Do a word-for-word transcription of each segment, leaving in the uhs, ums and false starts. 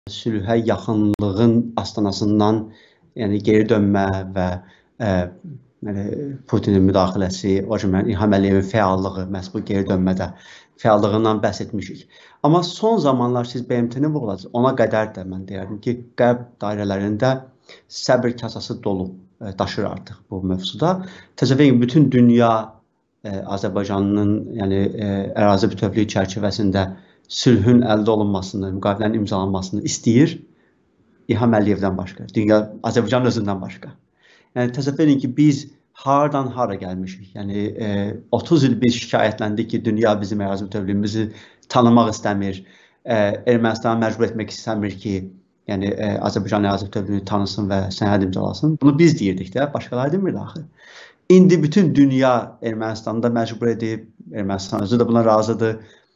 sülhə yaxınlığın astanasından yəni geri dönmə və ə, yəni Putinin müdaxiləsi, o cümlədən İlham Əliyevin fəallığı, məhz bu geri dönmədə fəallığından bəhs etmişik. Amma son zamanlar siz B M T-ni vurğuladınız, ona qədər də mən deyərdim ki, qərb dairələrində səbir kasası dolu ə, daşır artıq bu mövzuda. Təsəvvür edin, bütün dünya ə, Azərbaycanın yəni ə, ərazi bütövlüyü çərçivəsində sülhün əldə olunmasını, müqavilənin imzalanmasını istəyir İlham Əliyevdən başqa, dünya Azərbaycanın özündən başqa. Yəni təsəvvür edin ki, biz hardan hara gəlmişik. Yəni e, otuz il biz şikayətləndik ki, dünya bizim ərazi bütövlüyümüzü tanımaq istəmir, e, Ermənistanı məcbur etmək istəmir ki, yəni e, Azərbaycan ərazi bütövlüyünü tanısın və sənəd imzalasın. Bunu biz deyirdik də, başqaları demirdi axı. İndi bütün dünya Ermənistanda məcbur edib, Ermənistan özü də buna razıdır.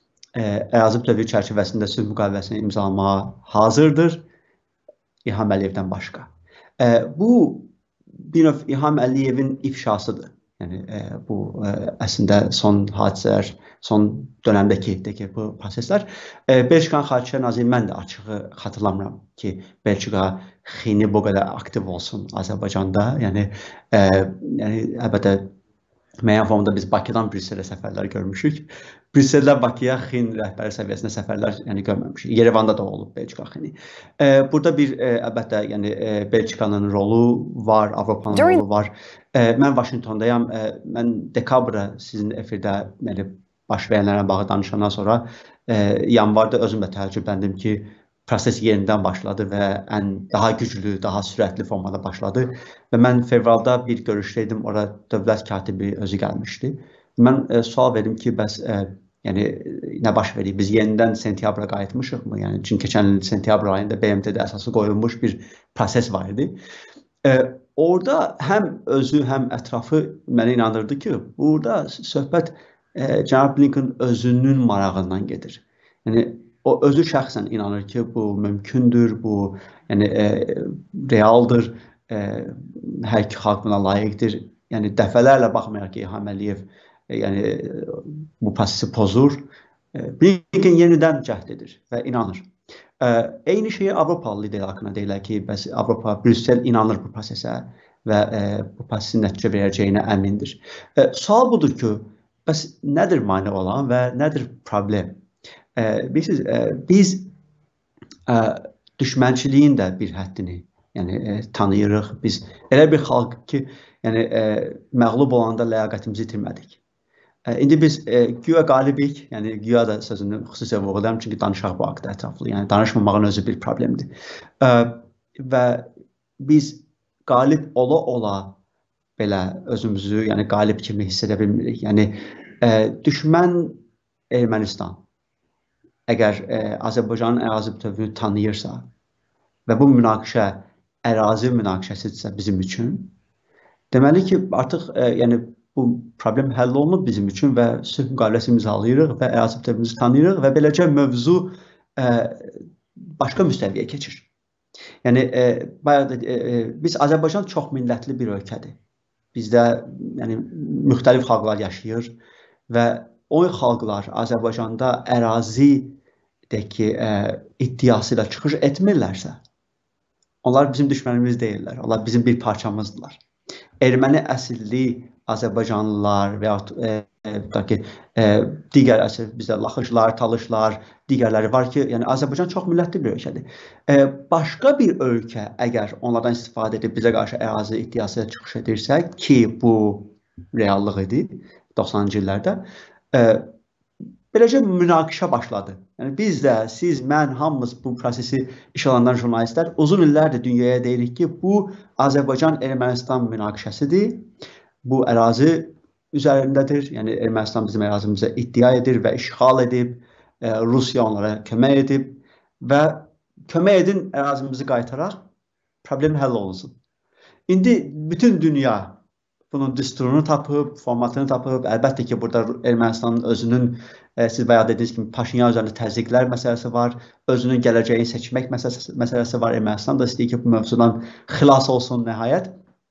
Ərazi bütövlüyü çərçivəsində sülh müqaviləsini imzalamağa hazırdır İlham Əliyevdən başqa. E, bu bir növ İlham Əliyevin ifşasıdır. Yəni e, bu e, əslində son hadisələr, son dönəmdəki ki, bu proseslər. E, Belçikanın Xarici Naziri mən də açığı xatırlamıram ki, Belçika xini bu qədər aktiv olsun Azərbaycanda. Yəni, e, yəni əlbəttə müəyyən formada biz Bakıdan Brüsselə səfərlər görmüşük. Brüsseldən Bakıya xin rəhbəri səviyyəsində səfərlər yəni görməmişik. Yerevanda da olub Belçika xini. E, burada bir e, əlbəttə yəni e, Belçikanın rolu var, Avropanın During... rolu var. E, mən Vaşinqtondayam. E, mən dekabra sizin efirdə yəni baş verənlərlə bağlı danışandan sonra e, yanvarda özüm də təəccübləndim ki, proses yenidən başladı və ən daha güclü, daha sürətli formada başladı. Və mən fevralda bir görüşdəydim, orada dövlət katibi özü gəlmişdi. Mən e, sual verdim ki, bəs e, yəni nə baş verir? Biz yenidən sentyabra qayıtmışıq mı? Yəni çünki keçən il sentyabr ayında B M T-də əsası qoyulmuş bir proses var idi. E, orada həm özü, həm ətrafı mənə inandırdı ki, burada söhbət e, cənab Blinken özünün marağından gedir. Yəni o özü şəxsən inanır ki, bu mümkündür, bu yəni e, realdır, e, hər iki xalq buna layiqdir. Yəni dəfələrlə baxmayaraq ki, İlham Əliyev e, yəni bu prosesi pozur, e, Blinken yenidən cəhd edir və inanır. E, eyni şeyi Avropalı liderlər haqqında deyirlər ki, bəs Avropa, Brüssel inanır bu prosesə və e, bu prosesin nəticə verəcəyinə əmindir. E, sual budur ki, bəs nədir mane olan və nədir problem? E, bilirsiniz, e, biz e, düşmənçiliyin də bir həddini yəni, e, tanıyırıq. Biz elə bir xalq ki, yəni, e, məğlub olanda ləyaqətimizi itirmədik. E, indi biz e, güya qalibik, yəni güya da sözünü xüsusilə vurğulayıram, çünki danışaq bu haqda ətraflı. Yəni danışmamağın özü bir problemdir. E, və biz qalib ola-ola belə özümüzü yəni qalib kimi hiss edə bilmirik. Yəni e, düşmən Ermənistan əgər e, Azərbaycanın ərazi bütövlüyünü tanıyırsa və bu münaqişə ərazi münaqişəsidirsə bizim üçün, deməli ki, artıq e, yəni bu problem həll olunub bizim üçün və sülh müqaviləsi imzalayırıq və ərazi bütövlüyümüzü tanıyırıq və beləcə mövzu e, başqa müstəviyə keçir. Yəni e, bayaq da, e, biz Azərbaycan çox millətli bir ölkədir. Bizdə yəni müxtəlif xalqlar yaşayır və o xalqlar Azərbaycanda ərazidəki ə, iddiası ilə çıxış etmirlərsə, onlar bizim düşmənimiz deyirlər, onlar bizim bir parçamızdılar. Erməni əsilli Azərbaycanlılar və ya ki, ə, digər əsl bizdə Laxışlar, Talışlar, digərləri var ki, yəni Azərbaycan çox millətli bir ölkədir. Ə, başqa bir ölkə əgər onlardan istifadə edib bizə qarşı ərazi iddiası ilə çıxış edirsə ki, bu reallıq idi doxsanıncı illərdə, beləcə münaqişə başladı. Yəni biz də, siz, mən, hamımız bu prosesi iş alandan jurnalistlər uzun illərdir dünyaya deyirik ki, bu Azərbaycan-Ermənistan münaqişəsidir. Bu ərazi üzərindədir. Yəni Ermənistan bizim ərazimizə iddia edir və işğal edib, Rusiya onlara kömək edib və kömək edin ərazimizi qaytaraq, problem həll olunsun. İndi bütün dünya bunun düsturunu tapıb, formatını tapıb, əlbəttə ki, burada Ermənistanın özünün, e, siz bayağı dediyiniz kimi, Paşinyan üzərində təzyiqlər məsələsi var, özünün gələcəyini seçmək məsələsi, məsələsi var. Ermənistan da istəyir ki, bu mövzudan xilas olsun nəhayət.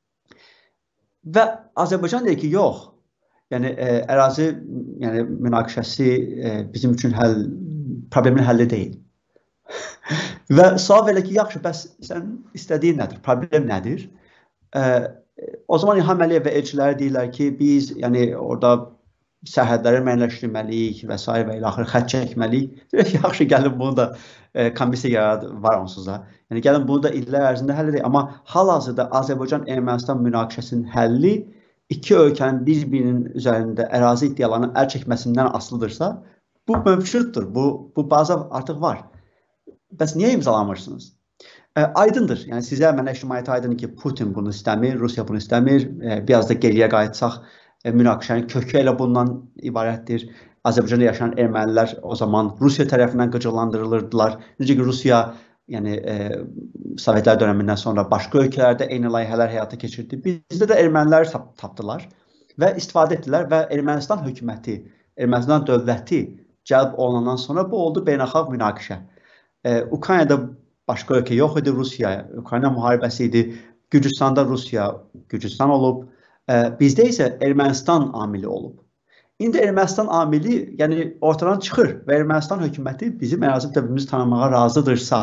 Və Azərbaycan deyir ki, yox, yəni e, ərazi yəni, münaqişəsi e, bizim üçün həll, problemin həlli deyil. Və sual verir ki, yaxşı, bəs sən istədiyin nədir? Problem nədir? Ə, o zaman İlham Əliyev və elçiləri deyirlər ki, biz yəni orada sərhədləri müəyyənləşdirməliyik və s. və ilə axır xətt çəkməliyik. Deyir ki, yaxşı, gəlin bunu da e, komissiya var onsuz da. Yəni gəlin bunu da illər ərzində həll edək. Amma hal-hazırda Azərbaycan-Ermənistan münaqişəsinin həlli iki ölkənin bir-birinin üzərində ərazi iddialarının əl çəkməsindən asılıdırsa, bu mövcuddur. Bu, bu baza artıq var. Bəs niyə imzalamırsınız? E, aydındır. Yəni sizə, mənə ictimaiyyətə aydındır ki, Putin bunu istəmir, Rusiya bunu istəmir. E, biraz da geriyə qayıtsaq, e, münaqişənin kökü elə bundan ibarətdir. Azərbaycanda yaşayan ermənilər o zaman Rusiya tərəfindən qıcıqlandırılırdılar. Necə ki, Rusiya yəni e, Sovetlər dönəmindən sonra başqa ölkələrdə eyni layihələr həyata keçirdi. Bizdə də erməniləri tap tapdılar və istifadə etdilər və Ermənistan hökuməti, Ermənistan dövləti cəlb olunandan sonra bu oldu beynəlxalq münaqişə. E, Ukraynada başqa ölkə yox idi, Rusiya, Ukrayna müharibəsi idi. Gürcüstanda Rusiya, Gürcüstan olub. E, bizdə isə Ermənistan amili olub. İndi Ermənistan amili yəni ortadan çıxır və Ermənistan hökuməti bizim ərazi bütövlüyümüzü tanımağa razıdırsa,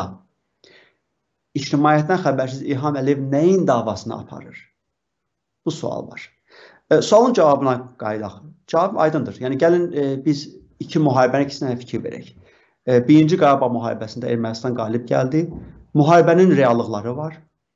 ictimaiyyətdən xəbərsiz İlham Əliyev nəyin davasını aparır? Bu sual var. E, sualın cavabına qayıdaq. Cavab aydındır. Yəni gəlin e, biz iki müharibənin ikisinə fikir verək. E, birinci Qarabağ müharibəsində Ermənistan qalib gəldi. Müharibənin reallıqları var.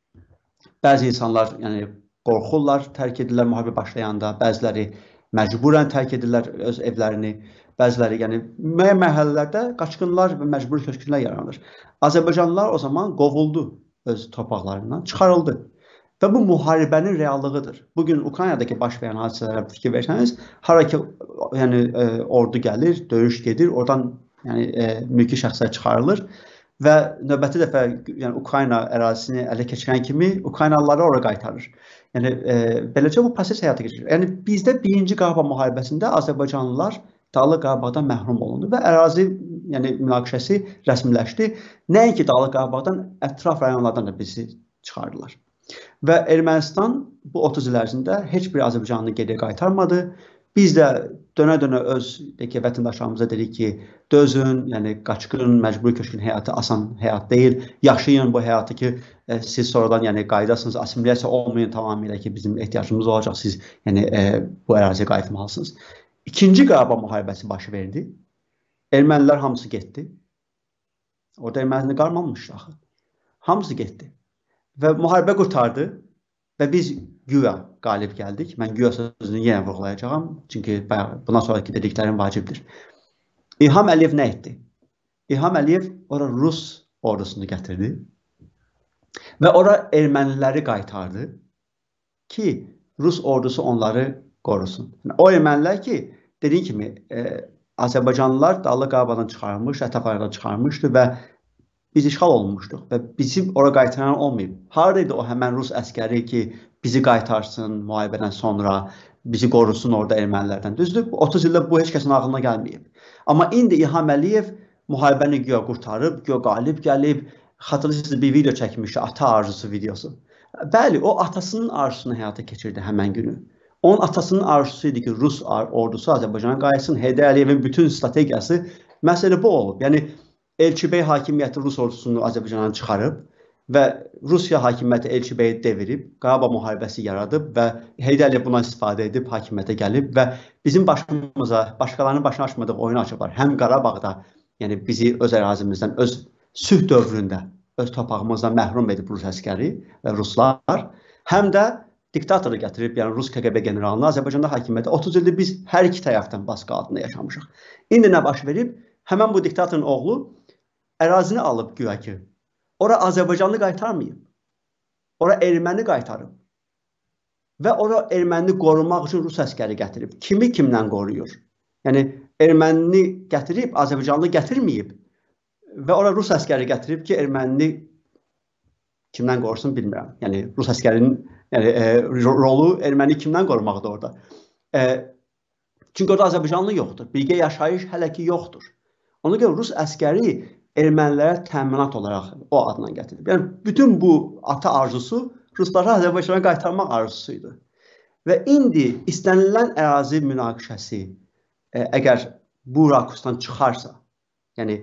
Bəzi insanlar yəni qorxurlar, tərk edirlər müharibə başlayanda, bəziləri məcburən tərk edirlər öz evlərini, bəziləri yəni müəyyən mərhələlərdə qaçqınlar və məcburi köçkünlər yaranır. Azərbaycanlılar o zaman qovuldu öz torpaqlarından, çıxarıldı. Və bu müharibənin reallığıdır. Bugün Ukraynadakı baş verən hadisələrə fikir versəniz, hara ki yəni e, ordu gəlir, döyüş gedir, oradan yəni e, mülki şəxslər çıxarılır və növbəti dəfə yəni Ukrayna ərazisini ələ keçirən kimi Ukraynalıları ora qaytarır. Yəni e, beləcə bu proses həyata keçirir. Yəni bizdə birinci Qarabağ müharibəsində Azərbaycanlılar Dağlıq Qarabağdan məhrum olundu və ərazi yəni münaqişəsi rəsmiləşdi. Nəinki Dağlıq Qarabağdan ətraf rayonlardan da bizi çıxardılar. Və Ermənistan bu otuz il ərzində heç bir Azərbaycanlı geriyə qaytarmadı. Biz də dönə-dönə öz vətəndaşlarımıza dedik ki, dözün, yəni qaçqın, məcburi köçkün həyatı asan həyat deyil. Yaşayın bu həyatı ki, e, siz sonradan yəni qayıdasınız, assimilyasiya olmayın tamamilə ki, bizim ehtiyacımız olacaq, siz yəni e, bu əraziyə qayıtmalısınız. İkinci Qarabağ müharibəsi baş verdi. Ermənilər hamısı getdi. Orada ermənilər qalmamışdı axı. Hamısı getdi. Və müharibə qurtardı və biz güya qalib gəldik. Mən güya sözünü yenə vurğulayacağam. Çünki bundan sonraki dediklərim vacibdir. İlham Əliyev nə etdi? İlham Əliyev ora Rus ordusunu gətirdi və ora erməniləri qaytardı ki, Rus ordusu onları qorusun. Yəni, o ermənilər ki, dediğim kimi e, Azərbaycanlılar Dağlıq Qarabağdan çıxarılmış, Ətəfayardan çıxarmışdı və biz işğal olunmuşduq və bizim ora qaytaran olmayıb. Haradaydı o həmən Rus əskəri ki, bizi qaytarsın müharibədən sonra, bizi qorusun orada ermənilərdən. Düzdür, otuz ildə bu heç kəsin ağlına gəlməyib. Amma indi İlham Əliyev müharibəni güya qurtarıb, güya qalib gəlib, xatırlayırsınız bir video çəkmişdi, ata arzusu videosu. Bəli, o atasının arzusunu həyata keçirdi həmən günü. Onun atasının arzusu idi ki, Rus ordusu Azərbaycana qayıtsın. Heydər Əliyevin bütün strategiyası məsələ bu olub. Yəni, Elçibey hakimiyyəti Rus ordusunu Azərbaycandan çıxarıb və Rusiya hakimiyyəti Elçibeyi devirib, Qarabağ müharibəsi yaradıb və Heydər Əliyev buna istifadə edib hakimiyyətə gəlib və bizim başımıza, başqalarının başına açmadığı oyunu açıblar. Həm Qarabağda, yəni bizi öz ərazimizdən, öz sülh dövründə, öz torpağımızdan məhrum edib Rus əskəri və Ruslar, həm də diktatoru gətirib, yəni Rus K G B generalını Azərbaycanda hakimiyyətə. otuz ildir biz hər iki tərəfdən baskı altında yaşamışıq. İndi nə baş verib? Həmən bu diktatorun oğlu ərazini alıb güya ki, ora Azərbaycanlı qaytarmayıb, ora erməni qaytarıb və ora erməni qorumaq üçün Rus əskəri gətirib. Kimi kimdən qoruyur? Yəni, erməni gətirib, Azərbaycanlı gətirməyib və ora Rus əskəri gətirib ki, erməni kimdən qorusun bilmirəm. Yəni, Rus əskərinin yəni, e, rolu erməni kimdən qorumaqdır orada? E, çünki orada Azərbaycanlı yoxdur, birgə yaşayış hələ ki yoxdur. Ona görə Rus əskəri ermənilərə təminat olaraq o adından gətirib. Yəni, bütün bu ata arzusu Rusları Azərbaycana qaytarmaq arzusuydu. Və indi istənilən ərazi münaqişəsi e, əgər bu rakusdan çıxarsa, yəni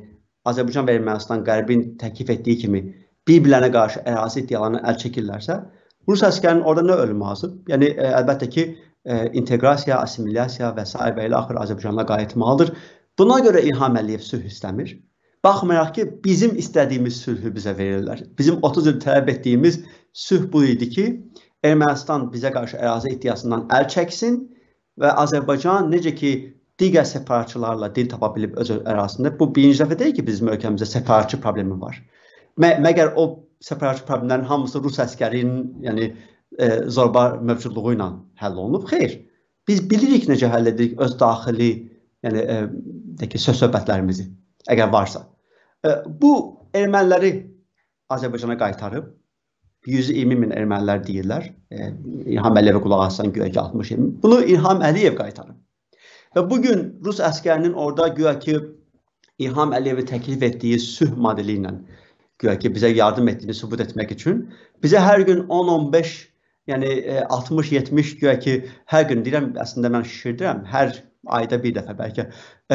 Azərbaycan və Ermənistan Qərbin təklif etdiyi kimi bir-birlərinə qarşı ərazi iddialarını əl çəkirlərsə, Rus əsgərinin orada nə ölümü hazır? Yəni e, əlbəttə ki, e, inteqrasiya, assimilyasiya və s. və ilə axır Azərbaycana qayıtmalıdır. Buna görə İlham Əliyev sülh istəmir. Baxmayaraq ki, bizim istədiyimiz sülhü bizə verirlər. Bizim otuz il tələb etdiyimiz sülh bu idi ki, Ermənistan bizə qarşı ərazi iddiasından əl çəksin və Azərbaycan necə ki, digər səfərçilərlə dil tapa bilib öz ərazisində, bu birinci dəfə deyil ki, bizim ölkəmizdə səfərçi problemi var. Mə məgər o səfərçi problemlərin hamısı Rus əskərinin, yəni e, zorba mövcudluğu ilə həll olunub? Xeyr. Biz bilirik necə həll edirik öz daxili, yəni e, ki, söz-söhbətlərimizi, əgər varsa. E, bu erməniləri Azərbaycana qaytarıb, yüz iyirmi min ermənilər deyirlər. E, İlham Əliyevə qulaq assan güya ki altmış min. Bunu İlham Əliyev qaytarıb. Və bugün Rus əskərinin orada güya ki İlham Əliyevi təklif etdiyi sülh modeli ilə güya ki bizə yardım etdiyini sübut etmək üçün bizə hər gün on on beş, yəni altmış yetmiş güya ki hər gün deyirəm, əslində mən şişirdirəm, hər ayda bir dəfə bəlkə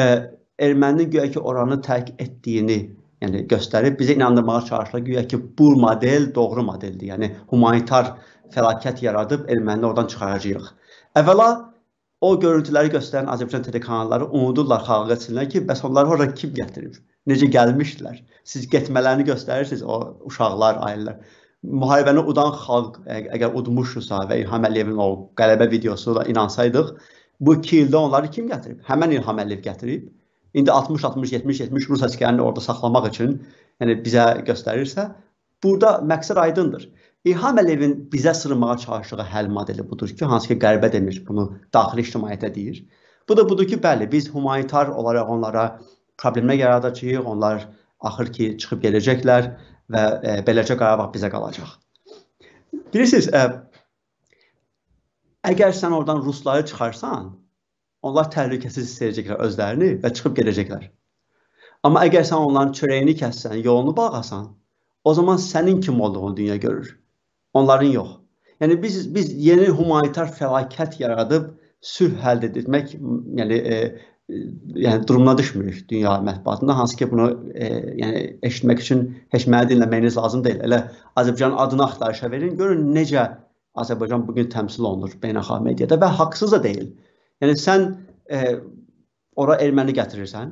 erməninin güya ki oranı tərk etdiyini yəni göstərib bizə inandırmağa çalışırlar güya ki bu model doğru modeldir. Yəni humanitar fəlakət yaradıb ermənini oradan çıxaracağıq. Əvvəla o görüntüləri göstərən Azərbaycan telekanalları unudurlar, xalq etsinlər ki, bəs onları orada kim gətirib? Necə gəlmişdilər? Siz getmələrini göstərirsiniz, o uşaqlar, ailələr. Müharibəni udan xalq, əgər udmuşsa və İlham Əliyevin o qələbə videosuna inansaydıq, bu iki ildə onları kim gətirib? Həmən İlham Əliyev gətirib. İndi altmış altmış yetmiş yetmiş Rus əskərini orada saxlamaq üçün yəni bizə göstərirsə, burada məqsəd aydındır. İlham Əliyevin bizə sırmağa çalışdığı həll modeli budur ki, hansı ki qərbə demir, bunu daxili ictimaiyyətə deyir. Bu da budur ki, bəli, biz humanitar olaraq onlara problemlər yaradacağıq, onlar axır ki çıxıb gələcəklər və e, beləcə Qarabağ bizə qalacaq. Bilirsiniz, e, əgər sən oradan Rusları çıxarsan, onlar təhlükəsiz hiss edəcəklər özlərini və çıxıb gələcəklər. Amma əgər sən onların çörəyini kəssən, yolunu bağlasan, o zaman sənin kim olduğunu dünya görür. Onların yox. Yəni biz biz yeni humanitar fəlakət yaradıb sülh əldə etmək, yəni e, yəni durumuna düşmürük dünya mətbuatında, hansı ki bunu e, yəni eşitmək üçün heç məni dinləməyiniz lazım deyil. Elə Azərbaycanın adını axtarışa verin, görün necə Azərbaycan bugün təmsil olunur beynəlxalq mediada və haqsız da deyil. Yəni sən e, ora erməni gətirirsən,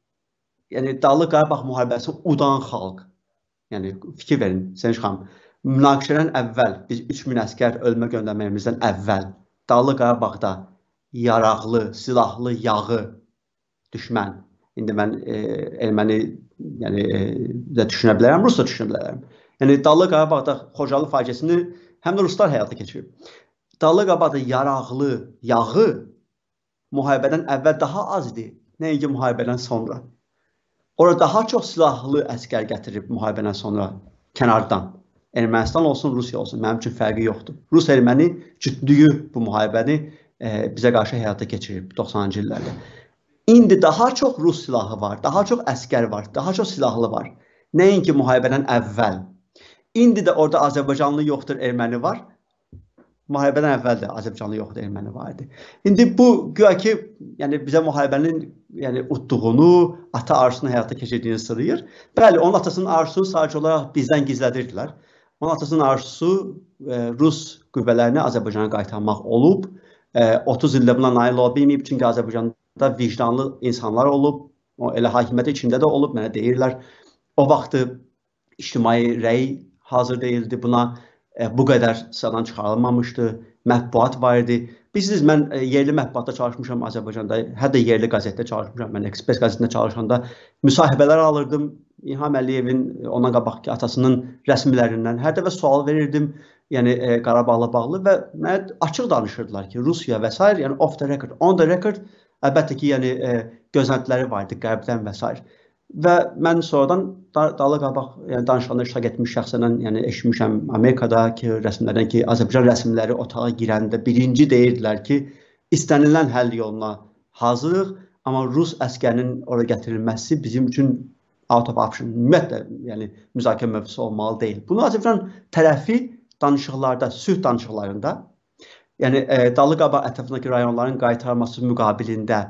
yəni Dağlıq Qarabağ müharibəsi udan xalq. Yəni fikir verin, Səniş xanım. Münaqişədən əvvəl, biz üç min əskər ölmə göndərməyimizdən əvvəl Dağlıq Qarabağda yaraqlı, silahlı, yağı düşmən. İndi mən e, erməni yəni, e, də düşünə bilərəm, Rus da düşünə bilərəm. Yəni Dağlıq Qarabağda Xocalı faciəsini həm də Ruslar həyata keçirib. Dağlıq Qarabağda yaraqlı, yağı müharibədən əvvəl daha az idi, nəinki müharibədən sonra. Orada daha çox silahlı əskər gətirib müharibədən sonra kənardan. Ermənistan olsun, Rusiya olsun, mənim üçün fərqi yoxdur. Rus erməni cütlüyü bu müharibəni e, bizə qarşı həyata keçirib doxsanıncı illərdə. İndi daha çox Rus silahı var, daha çox əskər var, daha çox silahlı var. Nəinki müharibədən əvvəl. İndi də orada Azərbaycanlı yoxdur, erməni var. Müharibədən əvvəl də Azərbaycanlı yoxdur, erməni var idi. İndi bu güya ki, yəni bizə müharibənin yəni utduğunu, ata arzusunu həyata keçirdiyini sırayır. Bəli, onun atasının arzusu sadəcə olaraq bizdən gizlədirdilər. Onun atasının arzusu e, Rus qüvvələrini Azərbaycana qaytarmaq olub. E, otuz ildə buna nail ola bilməyib, çünki Azərbaycanda vicdanlı insanlar olub. O elə hakimiyyəti içində də olub, mənə deyirlər. O vaxtı ictimai rəy hazır deyildi buna. E, bu qədər sıradan çıxarılmamışdı. Mətbuat var idi. Bilirsiniz, mən e, yerli mətbuatda çalışmışam Azərbaycanda, hətta yerli qəzetdə çalışmışam. Mən Ekspres qəzetində çalışanda müsahibələr alırdım. İlham Əliyevin ondan qabaqki atasının rəsmilərindən hər dəfə sual verirdim, yəni e, Qarabağla bağlı və mənə açıq danışırdılar ki, Rusiya və s. yəni off the record, on the record, əlbəttə ki, yəni e, gözləntiləri vardı qərbdən və s. Və mən sonradan Dağlıq Qarabağ yəni, danışıqlarında iştirak etmiş şəxslərdən yəni eşitmişəm Amerikada ki, rəsmilərdən ki, Azərbaycan rəsmiləri otağa girəndə birinci deyirdilər ki, istənilən həll yoluna hazırıq, amma Rus əskərinin ora gətirilməsi bizim üçün out of option, ümumiyyətlə yəni, müzakirə mövzusu olmalı deyil. Bunu Azərbaycan tərəfi danışıqlarda, sülh danışıqlarında, yəni e, Dağlıq Qarabağ ətrafındakı rayonların qaytarılması müqabilində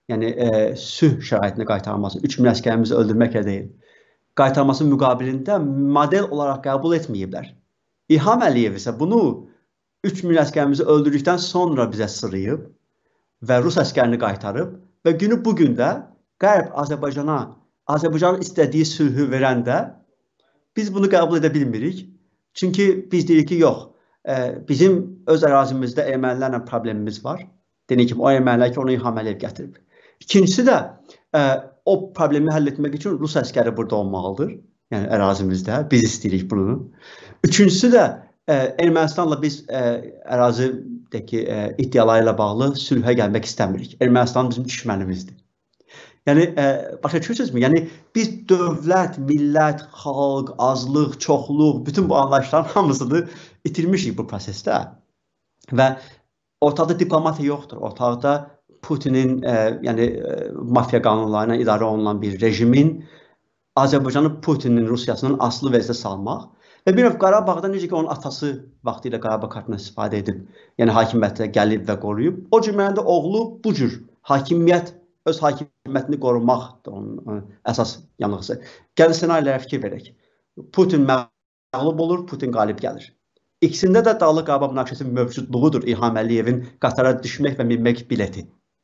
yəni e, sülh şəraitini qaytarması, üç min əsgərimizi öldürməklə deyil, qaytarması müqabilində model olaraq qəbul etməyiblər. İlham Əliyev isə bunu üç min əsgərimizi öldürdükdən sonra bizə sırıyıb və Rus əsgərini qaytarıb və günü bugün də Qərb Azərbaycana, Azərbaycanın istədiyi sülhü verəndə biz bunu qəbul edə bilmirik. Çünki biz deyirik ki, yox, bizim öz ərazimizdə ermənilərlə problemimiz var. Deyək ki, o ermənilər ki, onu İlham Əliyev gətirib. İkincisi də o problemi həll etmək üçün Rus əsgəri burada olmalıdır. Yəni ərazimizdə. Biz istəyirik bunu. Üçüncüsü də Ermənistanla biz ərazidəki iddiaları ilə bağlı sülhə gəlmək istəmirik. Ermənistan bizim düşmənimizdir. Yəni, başa düşürsünüzmü? Yəni, biz dövlət, millət, xalq, azlıq, çoxluq, bütün bu anlayışların hamısını itirmişik bu prosesdə. Və ortada diplomatiya yoxdur. Ortada Putinin, yəni, mafiya qanunlarına idarə olunan bir rejimin Azərbaycanı Putinin Rusiyasının asılı vəziyyətə salmaq və bir növ Qarabağda necə ki, onun atası vaxtı ilə Qarabağ kartından istifadə edib, yəni hakimiyyətə gəlib və qoruyub, o cür mənə də oğlu bu cür hakimiyyət, öz hakimiyyətini qorumaqdır onun əsas yanlıqsı. Gəlin ssenarilərə fikir verək. Putin məğlub olur, Putin qalib gəlir. İkisində də Dağlıq Qarabağ münaqişəsinin mövcudluğudur İlham Əliyevin Qatara düşmək və minmək bileti.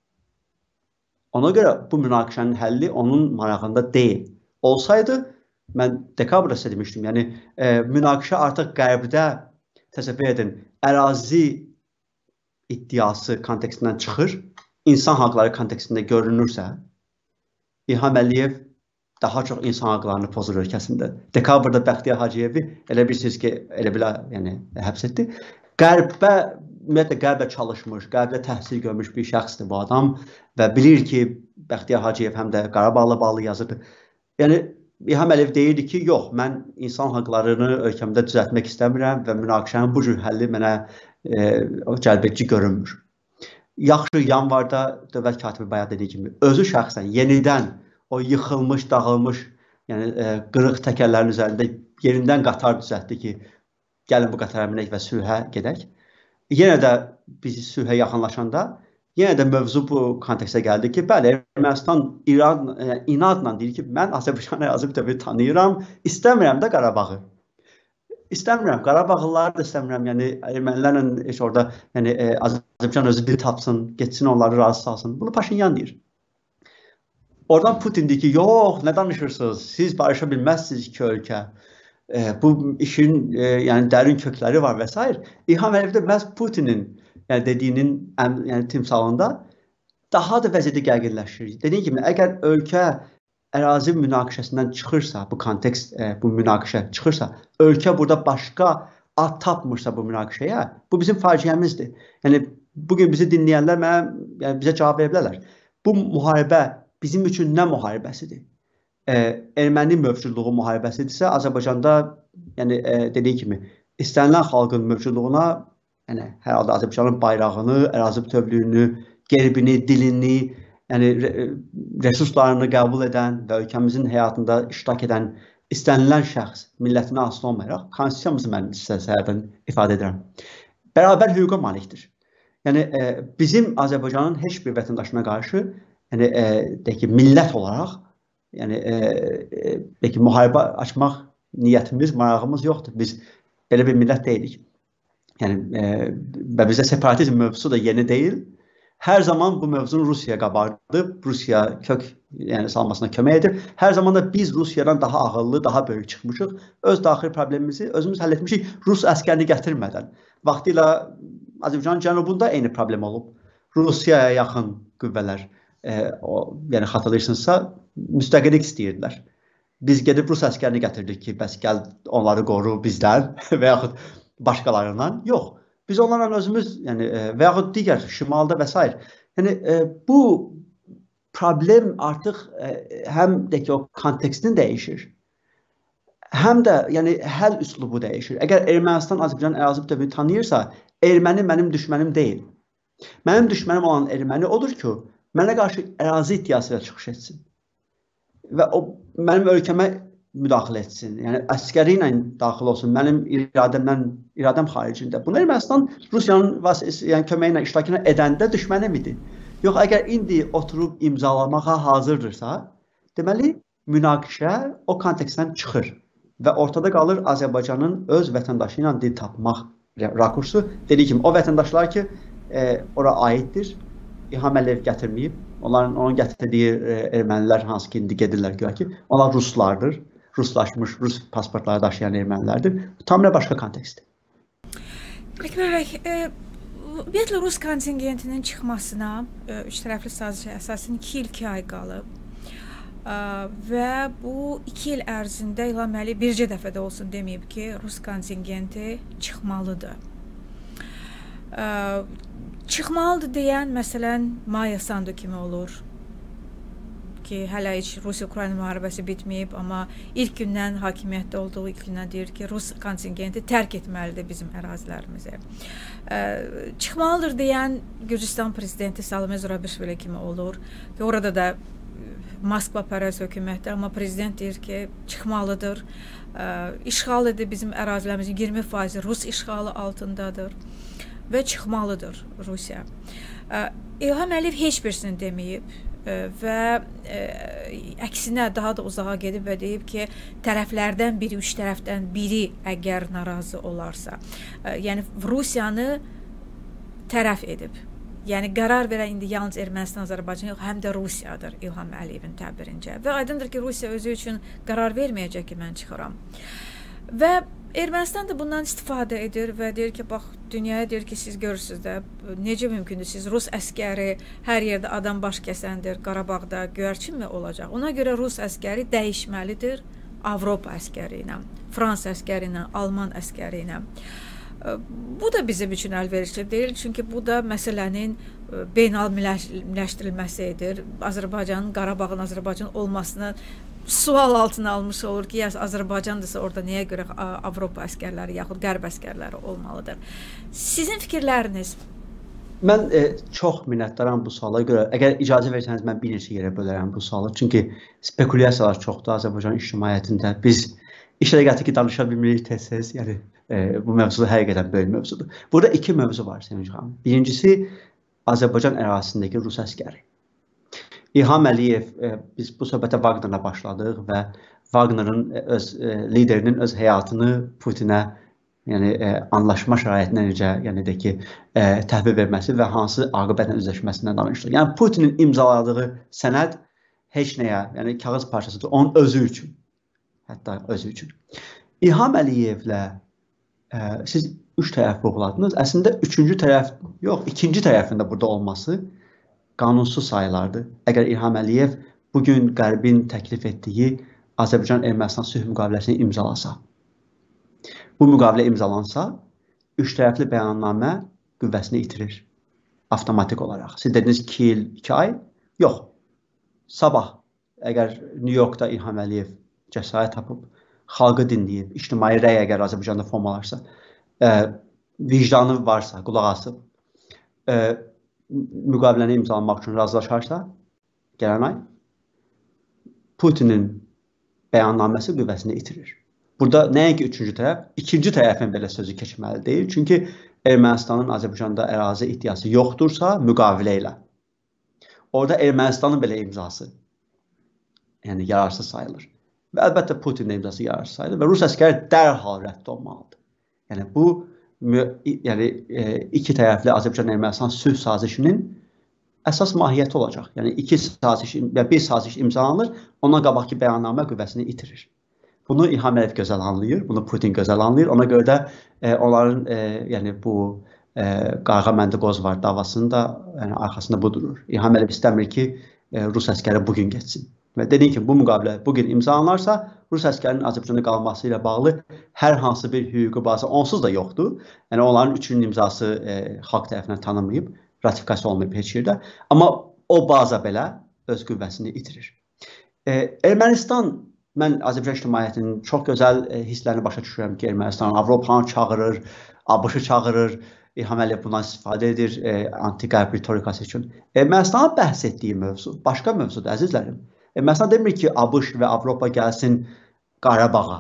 Ona görə bu münaqişənin həlli onun marağında deyil. Olsaydı, mən dekabrda sizə demişdim, yəni e, münaqişə artıq qərbdə, təsəvvür edin, ərazi iddiası kontekstindən çıxır, insan haqları kontekstində görünürsə, İlham Əliyev daha çox insan haqlarını pozur ölkəsində. Dekabrda Bəxtiyar Hacıyevi elə bilirsiniz ki, elə belə yəni, həbs etdi. Qərbə, ümumiyyətlə qərbə çalışmış, qərbdə təhsil görmüş bir şəxsdir bu adam və bilir ki, Bəxtiyar Hacıyev həm də Qarabağla bağlı yazırdı. Yəni, İlham Əliyev deyirdi ki, yox, mən insan haqlarını ölkəmdə düzəltmək istəmirəm və münaqişənin bu cür həlli mənə e, cəlbedici görünmür. Yaxşı, yanvarda dövlət katibi bayaq dediyi kimi, özü şəxsən yenidən o yıxılmış, dağılmış, yəni e, qırıq təkərlərin üzərində yerindən qatar düzəltdi ki, gəlin bu qatara minək və sülhə gedək. Yenə də biz sülhə yaxınlaşanda, yenə də mövzu bu kontekstə gəldi ki, bəli, Ermənistan İran, e, inadla deyir ki, mən Azərbaycan ərazi bütövlüyünü tanıyıram, istəmirəm də Qarabağı. İstəmirəm, Qarabağlıları da istəmirəm, yəni ermənilərlə heç orada, yəni e, Azərbaycan özü dil tapsın, getsin, onları razı salsın. Bunu Paşinyan deyir. Oradan Putin deyir ki, yox, nə danışırsınız, siz barışa bilməzsiniz iki ölkə. E, bu işin e, yəni dərin kökləri var və s. İlham Əliyev də məhz Putinin yəni dediyinin yəni, timsalında daha da vəziyyəti gərginləşir. Dediyim kimi, əgər ölkə ərazi münaqişəsindən çıxırsa, bu kontekst, e, bu münaqişə çıxırsa, ölkə burada başqa ad tapmırsa bu münaqişəyə, bu bizim faciəmizdir. Yəni, bugün bizi dinləyənlər mənə, yəni, bizə cavab verə bilərlər. Bu müharibə bizim üçün nə müharibəsidir? E, erməni mövcudluğu müharibəsidirsə, Azərbaycanda, yəni, e, dediyi kimi, istənilən xalqın mövcudluğuna, yəni, hər halda Azərbaycanın bayrağını, ərazi bütövlüyünü, gerbini, dilini, yəni resurslarını qəbul edən və ölkəmizin həyatında iştirak edən istənilən şəxs, millətinə asılı olmayaraq, konstitusiyamızı mən sizə səhərdən ifadə edirəm. Bərabər hüquqa malikdir. Yəni, e, bizim Azərbaycanın heç bir vətəndaşına qarşı, yəni, e, deyək ki, millət olaraq, yəni, e, deyək ki, müharibə açmaq niyyətimiz, marağımız yoxdur. Biz belə bir millət deyilik. Yəni, e, və bizə separatizm mövzusu da yeni deyil. Hər zaman bu mövzunu Rusiya qabardıb, Rusiya kök yəni, salmasına kömək edir. Hər zaman da biz Rusiyadan daha ağıllı, daha böyük çıxmışıq. Öz daxili problemimizi özümüz həll etmişik Rus əskərini gətirmədən. Vaxtilə Azərbaycanın cənubunda eyni problem olub. Rusiyaya yaxın qüvvələr, e, o, yəni xatırlayırsınızsa, müstəqillik istəyirdilər. Biz gedib Rus əskərini gətirdik ki, bəs gəl onları qoru bizdən və yaxud başqalarından. Yox. Biz onlarla özümüz, yəni, və yaxud digər şimalda və s. Yəni, bu problem artıq həm də ki, o kontekstin dəyişir, həm də yəni, həll üslubu dəyişir. Əgər Ermənistan Azərbaycan ərazi bütövlüyünü tanıyırsa, erməni mənim düşmənim deyil. Mənim düşmənim olan erməni odur ki, mənə qarşı ərazi iddiası ilə çıxış etsin. Və o, mənim ölkəmə müdaxilə etsin, yəni əskəri ilə daxil olsun, mənim iradəmdən, iradəm xaricində. Bunu Ermənistan Rusiyanın yəni, köməyi ilə, iştirakına edəndə düşmənim idi. Yox, əgər indi oturub imzalamağa hazırdırsa, deməli münaqişə o kontekstdən çıxır və ortada qalır Azərbaycanın öz vətəndaşı ilə dil tapmaq rakursu. Dediyi kimi, o vətəndaşlar ki, e, ora aiddir, İlham Əliyev gətirməyib. Onların onun gətirdiyi e, ermənilər hansı ki, indi gedirlər güya ki, onlar ruslardır, ruslaşmış, rus pasportları daşıyan ermənilərdir. Tamamilə başqa kontekstdir. Əkbər bəy, e, ümumiyyətlə Rus kontingentinin çıxmasına e, üç tərəfli sazişə əsasən iki il iki ay qalıb. E, və bu iki il ərzində İlham Əliyev bircə dəfə də olsun deməyib ki, Rus kontingenti çıxmalıdır. E, çıxmalıdır deyən, məsələn, Maya Sandu kimi olur ki, hələ heç Rusiya-Ukrayna müharibəsi bitməyib, amma ilk gündən hakimiyyətdə olduğu ilk gündən deyir ki, Rus kontingenti tərk etməlidir bizim ərazilərimizi. E, çıxmalıdır deyən Gürcüstan prezidenti Salome Zurabishvili kimi olur ki, orada da Moskva pərəst hökumətdir, amma prezident deyir ki, çıxmalıdır. E, işğal edir bizim ərazilərimizin iyirmi faizi Rus işğalı altındadır və çıxmalıdır Rusiya. E, İlham Əliyev heç birisini deməyib və e, əksinə daha da uzağa gedib və deyib ki, tərəflərdən biri, üç tərəfdən biri əgər narazı olarsa, e, yəni Rusiyanı tərəf edib. Yəni qərar verən indi yalnız Ermənistan, Azərbaycan yox, həm də Rusiyadır İlham Əliyevin təbirincə. Və aydındır ki, Rusiya özü üçün qərar verməyəcək ki, mən çıxıram. Və Ermənistan da bundan istifadə edir və deyir ki, bax, dünyaya deyir ki, siz görürsünüz də, necə mümkündür, siz Rus əskəri hər yerdə adam baş kəsəndir, Qarabağda göyərçin mi olacaq? Ona görə Rus əskəri dəyişməlidir Avropa əskəri ilə, Fransa əskəri ilə, Alman əskəri ilə. Bu da bizim üçün əlverişli deyil, çünki bu da məsələnin beynəlmiləşdirilməsi edir. Azərbaycanın, Qarabağın Azərbaycan olmasını sual altına almış olur ki, ya Azərbaycandırsa orada nəyə görə Avropa əskərləri yaxud Qərb əskərləri olmalıdır. Sizin fikirləriniz? Mən e, çox minnətdaram bu suala görə. Əgər icazə versəniz, mən bir neçə yerə bölərəm bu sualı. Çünki spekulyasiyalar çoxdur Azərbaycan ictimaiyyətində. Biz iş həqiqəti ki, danışa bilmirik tez-tez. Yəni, e, bu mövzuda həqiqətən böyük mövzudur. Burada iki mövzu var Sevinç xanım. Birincisi, Azərbaycan ərazisindəki Rus əskəri. İlham Əliyev, e, biz bu söhbətə Wagnerla başladıq və Wagnerin öz e, liderinin öz həyatını Putinə, yəni e, anlaşma şəraitinə necə, yəni də ki, e, təhvil verməsi və hansı aqibətlə üzləşməsindən danışdıq. Yəni Putinin imzaladığı sənəd heç nəyə, yəni kağız parçasıdır, onun özü üçün, hətta özü üçün. İlham Əliyevlə e, siz üç tərəf vurğuladınız. Əslində üçüncü tərəf, yox, ikinci tərəfin də burada olması qanunsuz sayılardı. Əgər İlham Əliyev bugün Qərbin təklif etdiyi Azərbaycan-Ermənistan sülh müqaviləsini imzalasa, bu müqavilə imzalansa, üç tərəfli bəyannamə qüvvəsini itirir. Avtomatik olaraq. Siz dediniz iki il, iki ay? Yox. Sabah, əgər New Yorkda İlham Əliyev cəsarət tapıb, xalqı dinləyib, ictimai rəy əgər Azərbaycanda formalarsa, e, vicdanı varsa, qulaq asıb, e, müqaviləni imzalamaq üçün razılaşarsa, gələn ay Putinin bəyannaməsi qüvvəsini itirir. Burada nəinki üçüncü tərəf, ikinci tərəfin belə sözü keçməli deyil. Çünki Ermənistanın Azərbaycanda ərazi iddiası yoxdursa, müqavilə ilə. Orada Ermənistanın belə imzası, yəni yararsız sayılır. Və əlbəttə Putinin imzası yararsız sayılır və Rus əskəri dərhal rədd olmalıdır. Yəni bu yəni iki tərəfli Azərbaycan-Ermənistan sülh sazişinin əsas mahiyyəti olacaq. Yəni iki saziş və bir saziş imzalanır, ona qabaqki bəyannamə qüvvəsini itirir. Bunu İlham Əliyev gözəl anlayır, bunu Putin gözəl anlayır. Ona görə də e, onların e, yəni bu e, Qarğa Məndiqoz var davasının da yəni, arxasında bu durur. İlham Əliyev istəmir ki, e, Rus əskəri bugün geçsin. Və dediğim ki, bu müqavilə bugün imzalanarsa, Rus əskərinin Azərbaycanda qalması ilə bağlı hər hansı bir hüquqi bazı onsuz da yoxdur. Yəni onların üçünün imzası e, xalq tərəfindən tanınmayıb, ratifikasiya olmayıb heç yerdə. Amma o baza belə öz qüvvəsini itirir. E, Ermənistan, mən Azərbaycan ictimaiyyətinin çox gözəl e, hisslərini başa düşürəm ki, Ermənistan Avropanı çağırır, ABŞ-ı çağırır, İlham Əliyev bundan istifadə edir e, anti-qərb ritorikası üçün. Ermənistanın bəhs etdiyi mövzu başqa mövzudur, əzizlərim. Ermənistan demir ki, ABŞ və Avropa gəlsin Qarabağa.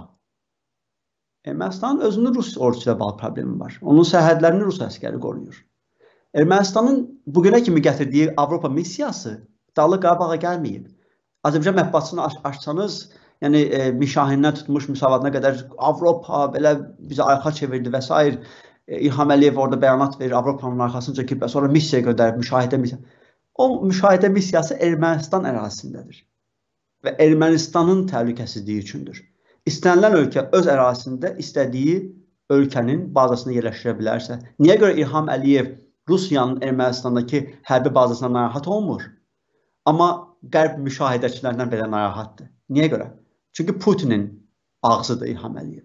Ermənistanın özünün Rus ordusu ilə bağlı problemi var. Onun sərhədlərini Rus əskəri qoruyur. Ermənistanın bugünə kimi gətirdiyi Avropa missiyası Dağlıq Qarabağa gəlməyib. Azərbaycan mətbuatını aç açsanız, yəni e, Mişahindən tutmuş müsavatına qədər Avropa belə bizə arxa çevirdi və s. E, İlham Əliyev orada bəyanat verir Avropanın arxasınca ki, sonra missiya göndərib, müşahidə missiyası. O müşahidə missiyası Ermənistan ərazisindədir və Ermənistanın təhlükəsizliyi üçündür. İstənilən ölkə öz ərazisində istədiyi ölkənin bazasını yerləşdirə bilərsə, niyə görə İlham Əliyev Rusiyanın Ermənistandakı hərbi bazasına narahat olmur? Amma qərb müşahidəçilərindən belə narahatdır. Niyə görə? Çünki Putinin ağzıdır İlham Əliyev.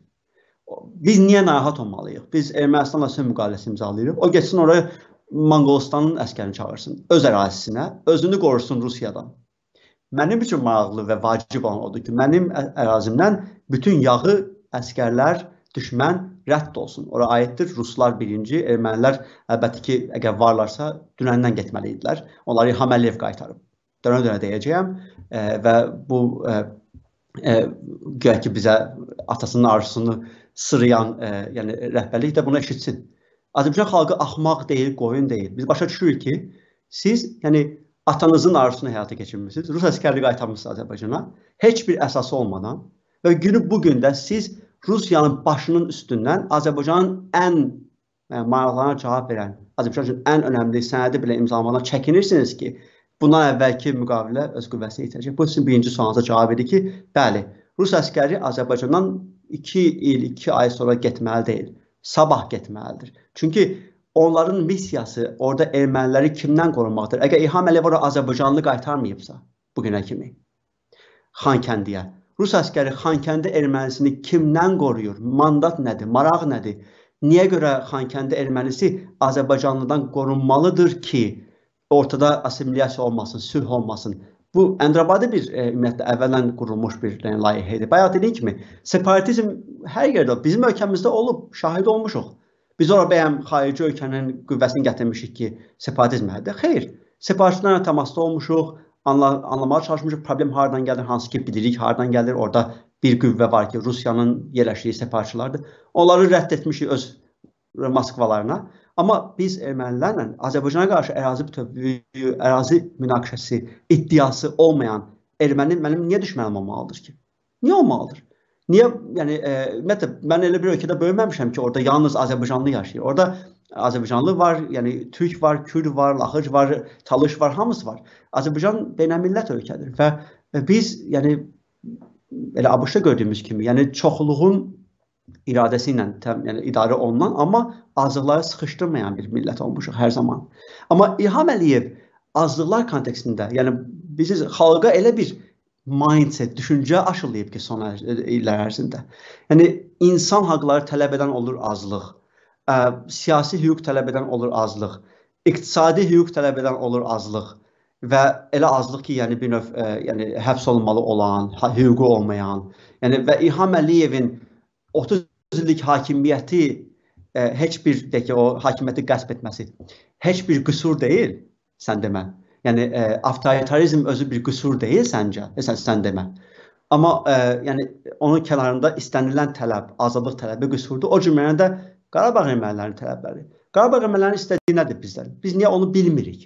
Biz niyə narahat olmalıyıq? Biz Ermənistanla sülh müqaviləsi imzalayırıq. O getsin oraya Monqolistanın əskərini çağırsın, öz ərazisinə, özünü qorusun Rusiyadan. Mənim üçün maraqlı və vacib olan odur ki, mənim ərazimdən bütün yağı əskərlər, düşmən rədd olsun. Ora aiddir. Ruslar birinci, ermənilər əlbəttə ki, əgər varlarsa dünəndən getməli idilər. Onları İlham Əliyev qaytarıb. Dönə-dönə deyəcəyəm e, və bu e, e, güya ki bizə atasının arzusunu sırıyan e, yəni rəhbərlik də bunu eşitsin. Azərbaycan xalqı axmaq deyil, qoyun deyil. Biz başa düşürük ki, siz yəni atanızın arzusunu həyata keçirmişsiniz. Rus əskəri qaytarmışsınız Azərbaycana heç bir əsası olmadan və günü bu gündə siz Rusiyanın başının üstündən Azərbaycanın ən yəni, maraqlarına cavab verən, Azərbaycan üçün ən önəmli sənədi belə imzalamadan çəkinirsiniz ki, bundan əvvəlki müqavilə öz qüvvəsini itirəcək. Bu sizin birinci sualınıza cavab edir ki, bəli, Rus əskəri Azərbaycandan iki il, iki ay sonra getməli deyil, sabah getməlidir. Çünki onların missiyası orada erməniləri kimdən qorunmaqdır? Əgər İlham Əliyev orada Azərbaycanlı qaytarmayıbsa, bugünə kimi, Xankəndiyə, Rus əskəri Xankəndi ermənisini kimdən qoruyur? Mandat nədir? Maraq nədir? Niyə görə Xankəndi ermənisi Azərbaycanlıdan qorunmalıdır ki, ortada assimilyasiya olmasın, sülh olmasın? Bu, Əndrabadi bir e, ümumiyyətlə əvvələn qurulmuş bir yəni, layihə idi. Bayaq dediyim kimi, separatizm hər yerdə, bizim ölkəmizdə olub, şahid olmuşuq. Biz orada bəyəm xarici ölkənin qüvvəsini gətirmişik ki, separatizm nədir? Xeyr, separatistlərlə təmasda olmuşuq, anla, anlamaya çalışmışıq, problem haradan gəlir, hansı ki bilirik haradan gəlir, orada bir qüvvə var ki, Rusiyanın yerləşdiyi separatçılardır. Onları rədd etmişik öz Moskvalarına. Amma biz ermənilərlə Azərbaycana qarşı ərazi bütövlüyü, ərazi münaqişəsi, iddiası olmayan erməni mənim niyə düşmənim olmalıdır ki? Niyə olmalıdır? Niyə, yəni, e, ümumiyyətlə, mən elə bir ölkədə böyüməmişəm ki, orada yalnız Azərbaycanlı yaşayır. Orada Azərbaycanlı var, yəni Türk var, Kürd var, Laxıc var, Talış var, hamısı var. Azərbaycan beynəlmillət ölkədir və biz, yəni, elə ABŞ-da gördüyümüz kimi, yəni çoxluğun iradəsi ilə yəni, idarə olunan, amma azlıqları sıxışdırmayan bir millət olmuşuq hər zaman. Amma İlham Əliyev azlıqlar kontekstində, yəni bizi xalqa elə bir mindset, düşüncə aşılayıb ki, son illər ərzində. Yəni insan haqları tələb edən olur azlıq, ə, siyasi hüquq tələb edən olur azlıq, iqtisadi hüquq tələb edən olur azlıq və elə azlıq ki, yəni bir növ ə, yəni həbs olunmalı olan, hüququ olmayan, yəni və İlham Əliyevin otuz illik hakimiyyəti e, heç bir de ki, o hakimiyyəti qəsb etməsi heç bir qüsur deyil, sən demə. Yəni e, avtoritarizm özü bir qüsur deyil səncə, sən, sən demə. Amma e, yəni onun kənarında istənilən tələb, azadlıq tələbi qüsurdur. O cümlədən də Qarabağ ermənilərinin tələbləri. Qarabağ ermənilərinin istədiyi nədir bizdən? Biz niyə onu bilmirik?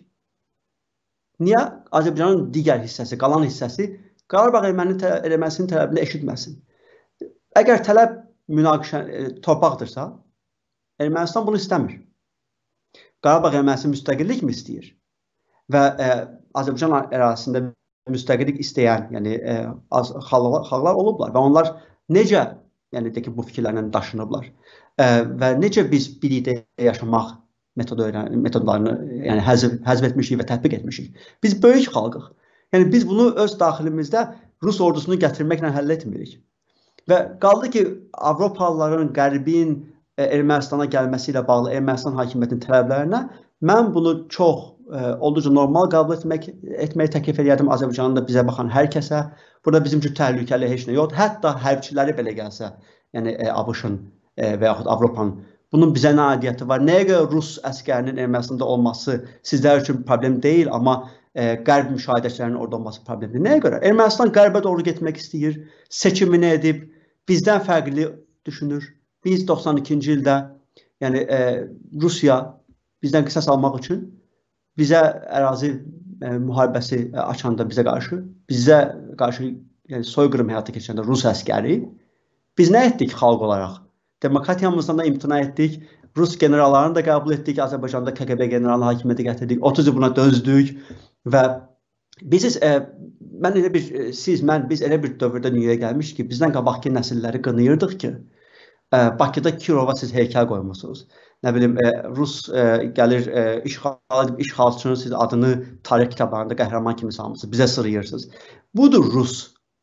Niyə Azərbaycanın digər hissəsi, qalan hissəsi Qarabağ ermənisinin tələbini eşitməsin? Əgər tələb münaqişə e, torpaqdırsa, Ermənistan bunu istəmir. Qarabağ ermənisi müstəqillik mi istəyir? Və e, Azərbaycan ərazisində müstəqillik istəyən, yəni e, az, xalqlar, xalqlar olublar və onlar necə, yəni də ki, bu fikirlərlə daşınıblar e, və necə biz birlikdə yaşamaq metodu, metodlarını yəni həzb, həzb etmişik və tətbiq etmişik. Biz böyük xalqıq. Yəni biz bunu öz daxilimizdə Rus ordusunu gətirməklə həll etmirik. Və qaldı ki, Avropalıların, Qərbin e, Ermənistana gəlməsi ilə bağlı Ermənistan hakimiyyətinin tələblərinə mən bunu çox e, olduqca normal qəbul etmək, etməyi təklif edirdim Azərbaycanın da bizə baxan hər kəsə. Burada bizim üçün təhlükəli heç nə yox. Hətta hərbçiləri belə gəlsə, yəni e, ABŞ-ın e, və yaxud Avropanın bunun bizə nə aidiyyəti var? Nəyə görə Rus əskərinin Ermənistanda olması sizlər üçün problem deyil, amma e, qərb müşahidəçilərinin orada olması problemdir. Nəyə görə? Ermənistan qərbə doğru getmək istəyir, seçimini edib, bizdən fərqli düşünür. Biz doxsan ikinci ildə yəni e, Rusiya bizdən qisas almaq üçün bizə ərazi e, müharibəsi e, açanda bizə qarşı, bizə qarşı yəni soyqırım həyata keçirəndə Rus əskəri biz nə etdik xalq olaraq? Demokratiyamızdan da imtina etdik. Rus generallarını da qəbul etdik. Azərbaycanda K G B generalını hakimiyyətə gətirdik. otuz il buna dözdük və biziz e, mən elə bir siz mən biz elə bir dövrdə dünyaya gəlmişik ki, bizdən qabaqki nəsilləri qınayırdıq ki, e, Bakıda Kirova siz heykəl qoymusunuz. Nə bilim e, Rus e, gəlir e, işğal edib işğalçının siz adını tarix kitablarında qəhrəman kimi salmısınız. Bizə sırıyırsınız. Budur Rus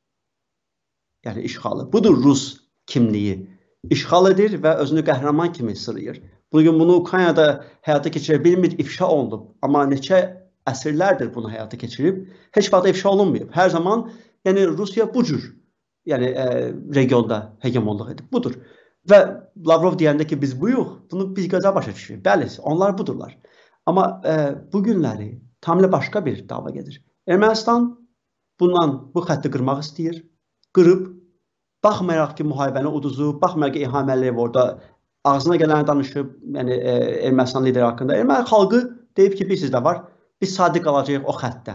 yəni işğalı. Budur Rus kimliyi. İşğal edir və özünü qəhrəman kimi sırıyır. Bugün bunu Ukraynada həyata keçirə bilmir, ifşa olunub. Amma neçə əsrlərdir bunu həyata keçirib, heç vaxt ifşa olunmayıb. Hər zaman yəni Rusiya bu cür yəni e, regionda hegemonluq edib. Budur. Və Lavrov deyəndə ki biz buyuq, bunu biz gözə başa düşürük. Bəli, onlar budurlar. Amma e, bu günləri tamamilə başqa bir dava gedir. Ermənistan bundan bu xətti qırmaq istəyir. Qırıb, baxmayaraq ki müharibəni uduzub, baxmayaraq ki İlham Əliyev orada ağzına gələni danışıb, yəni e, Ermənistan lideri haqqında. Erməni xalqı deyib ki, biz sizdə var, biz sadiq qalacağıq o xəttdə.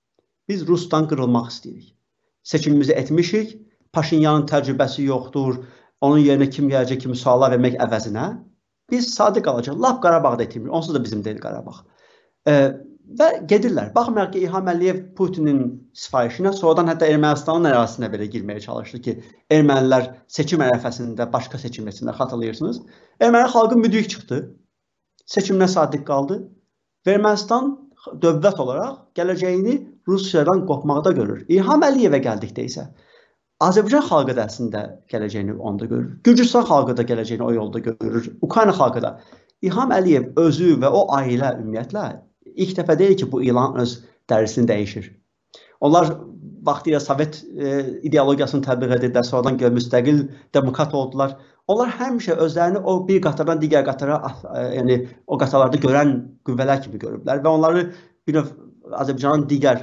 Biz Rusdan qırılmaq istəyirik. Seçimimizi etmişik, Paşinyanın təcrübəsi yoxdur, onun yerinə kim gələcək kimi suallar vermək əvəzinə biz sadiq qalacaq. Lap Qarabağda itirmir, onsuz da bizim deyil Qarabağ. E, və gedirlər. Baxmayaraq ki, İlham Əliyev Putinin sifarişinə, sonradan hətta Ermənistanın ərazisinə belə girməyə çalışdı ki, ermənilər seçim ərəfəsində, başqa seçim ərəfəsində xatırlayırsınız. Erməni xalqı müdrik çıxdı, seçimlə sadiq qaldı və Ermənistan dövlət olaraq gələcəyini Rusiyadan qopmaqda görür. İlham Əliyevə gəldikdə isə Azərbaycan xalqı da əslində gələcəyini onda görür. Gürcüstan xalqı da gələcəyini o yolda görür. Ukrayna xalqı da. İlham Əliyev özü və o ailə ümumiyyətlə ilk dəfə deyil ki, bu ilan öz dərisini dəyişir. Onlar vaxtilə Sovet e, ideologiyasını təbliğ edirlər, sonradan görə müstəqil demokrat oldular. Onlar həmişə özlərini o bir qatardan digər qatara, e, yəni o qatarlarda görən qüvvələr kimi görüblər və onları bir növ Azərbaycanın digər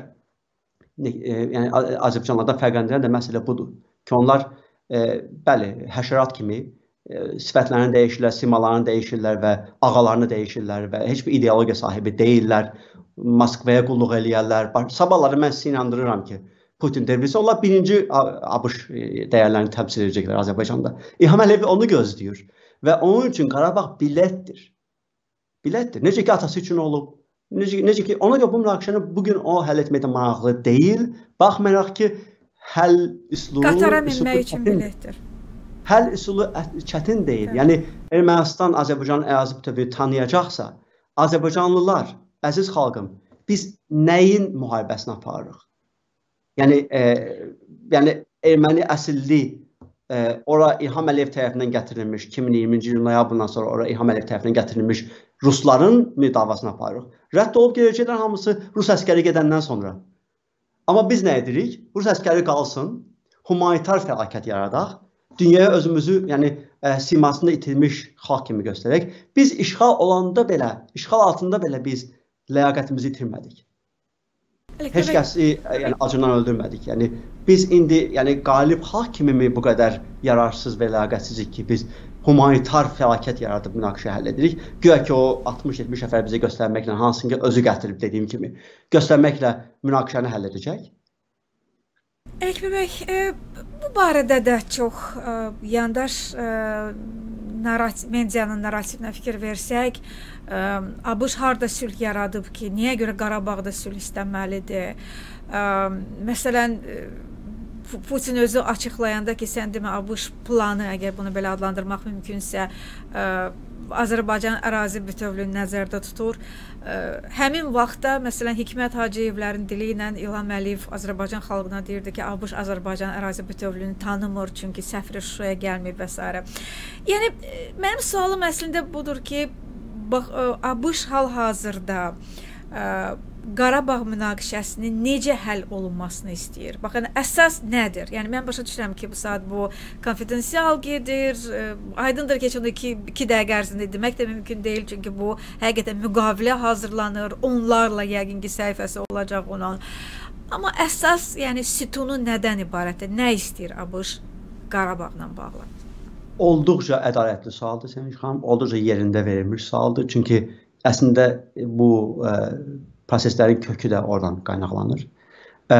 e, yəni Azərbaycanlardan fərqləndirən də məsələ budur ki, onlar e, bəli, həşərat kimi e, sifətlərini dəyişirlər, simalarını dəyişirlər və ağalarını dəyişirlər və heç bir ideologiya sahibi deyirlər. Moskvaya qulluq eləyərlər. Sabahları mən sizə inandırıram ki, Putin devirsə, onlar birinci ABŞ dəyərlərini təmsil edəcəklər Azərbaycanda. İlham Əliyev onu gözləyir və onun üçün Qarabağ biletdir. Biletdir. Necə ki, atası üçün olub. Necə, necə ki, ona görə bu münaqişəni bugün o həll etməkdə maraqlı deyil. Baxmayaraq ki, həll üsulu... Qatara minmək üçün biletdir. Həll üsulu çətin deyil. Evet. Yəni, Ermənistan Azərbaycanın ərazi bütövlüyü tanıyacaqsa, Azərbaycanlılar, əziz xalqım, biz nəyin müharibəsini aparırıq? Yəni, e, yəni erməni əsilli e, ora İlham Əliyev tərəfindən gətirilmiş, iki min iyirminci il noyabrından sonra ora İlham Əliyev tərəfindən gətirilmiş Rusların müdavasını aparırıq. Rədd olub gələcəklər hamısı Rus əskəri gedəndən sonra. Amma biz nə edirik? Rus əskəri qalsın, humanitar fəlakət yaradaq, dünyaya özümüzü, yəni e, simasında itirmiş xalq kimi göstərək. Biz işğal olanda belə, işğal altında belə biz ləyaqətimizi itirmədik. Heç kəsi yəni, acından öldürmədik. Yəni, biz indi yəni, qalib xalq kimi mi bu qədər yararsız və ləyaqətsizlik ki, biz humanitar fəlakət yaradıb münaqişə həll edirik. Güya ki, o altmış yetmiş nəfər bizə göstərməklə, hansını ki, özü gətirib dediyim kimi, göstərməklə münaqişəni həll edəcək. Ələkbər bəy, e, bu barədə də çox e, yandaş e, narrativ, medianın narrativinə fikir versək, ə, ABŞ harda sülh yaradıb ki, niyə görə Qarabağda sülh istəməlidir? Ə, məsələn, Putin özü açıqlayanda ki, sən demə ABŞ planı, əgər bunu belə adlandırmaq mümkünsə, ə, Azərbaycan ərazi bütövlüyünü nəzərdə tutur. Ə, həmin vaxtda, məsələn, Hikmət Hacıyevlərin dili ilə İlham Əliyev Azərbaycan xalqına deyirdi ki, ABŞ Azərbaycan ərazi bütövlüyünü tanımır, çünki səfiri Şuşaya gəlməyib və s. Yəni, mənim sualım əslində budur ki, bax, ABŞ hal-hazırda ə, Qarabağ münaqişəsinin necə həll olunmasını istəyir? Baxın, əsas nədir? Yəni, mən başa düşürəm ki, bu saat bu konfidensial gedir, aydındır ki, iki, iki dəqiqə ərzində demək də mümkün deyil, çünki bu həqiqətən müqavilə hazırlanır, onlarla yəqin ki, səhifəsi olacaq onun. Amma əsas, yəni, sütunu nədən ibarətdir? Nə istəyir ABŞ Qarabağla bağlı? Olduqca ədalətli sualdır, Səmiş xanım, olduqca yerində verilmiş sualdır, çünki Əslində bu ə, proseslərin kökü də oradan qaynaqlanır. Ə,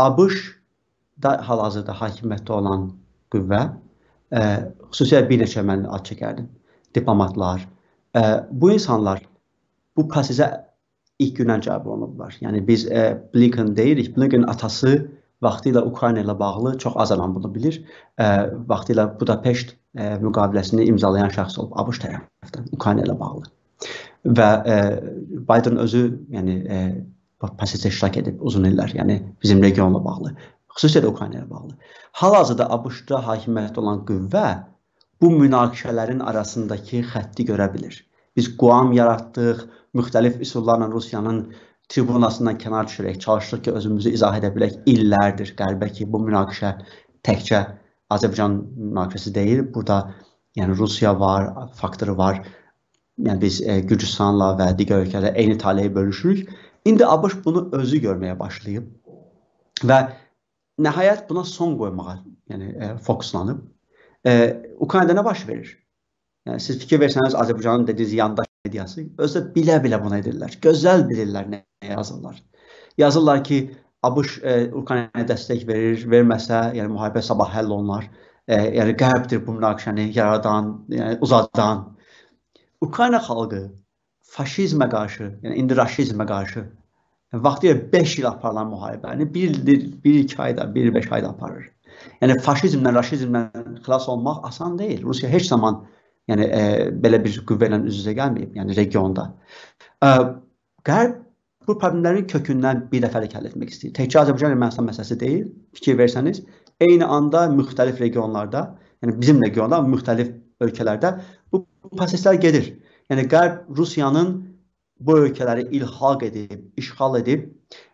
ABŞ-da hal-hazırda hakimiyyətdə olan qüvvə, ə, xüsusilə bir neçə mən ad çəkərdim, diplomatlar, ə, bu insanlar bu prosesə ilk gündən cavab olunublar. Yəni biz ə, Blinken deyirik, Blinkenin atası vaxtilə Ukrayna ilə bağlı çox az adam bunu bilir. Ə, vaxtilə Budapeşt ə, müqaviləsini imzalayan şəxs olub ABŞ tərəfindən Ukrayna ilə bağlı. Və e, Biden özü yəni e, prosesdə iştirak edib uzun illər, yəni bizim regionla bağlı, xüsusilə Ukrayna ilə bağlı. Hal-hazırda ABŞ-da hakimiyyətdə olan qüvvə bu münaqişələrin arasındakı xətti görə bilir. Biz Guam yaratdıq, müxtəlif üsullarla Rusiyanın tribunasından kənar düşərək çalışdıq ki, özümüzü izah edə bilək. İllərdir qərbə ki, bu münaqişə təkcə Azərbaycan münaqişəsi deyil, burada yəni Rusiya var, faktoru var. Yəni biz e, Gürcüstanla və digər ölkələrlə eyni taleyi bölüşürük. İndi ABŞ bunu özü görməyə başlayıb və nəhayət buna son qoymağa yəni, e, fokuslanıb. E, Ukraynada nə baş verir? Yəni, siz fikir versəniz, Azərbaycanın dediyiniz yandaş mediası özü də bilə-bilə bunu edirlər. Gözəl bilirlər nə yazırlar. Yazırlar ki, ABŞ e, Ukraynaya dəstək verir, verməsə, yəni müharibə sabah həll olunar. E, yəni qərbdir bu münaqişəni yaradan, yəni, uzadan. Ukrayna xalqı faşizmə qarşı, yəni indi raşizmə qarşı vaxtilə beş il aparılan müharibəni bir, bir iki ayda, bir beş ayda aparır. Yəni faşizmdən, raşizmdən xilas olmaq asan deyil. Rusiya heç zaman yəni, e, belə bir qüvvə ilə üz-üzə gəlməyib, yəni regionda. E, Qərb bu problemlərin kökündən bir dəfəlik həll etmək istəyir. Təkcə Azərbaycan-Ermənistan məsələsi deyil, fikir versəniz, eyni anda müxtəlif regionlarda, yəni bizim regionda, müxtəlif ölkələrdə bu proseslər gedir. Yəni Qərb Rusiyanın bu ölkələri ilhaq edib, işğal edib,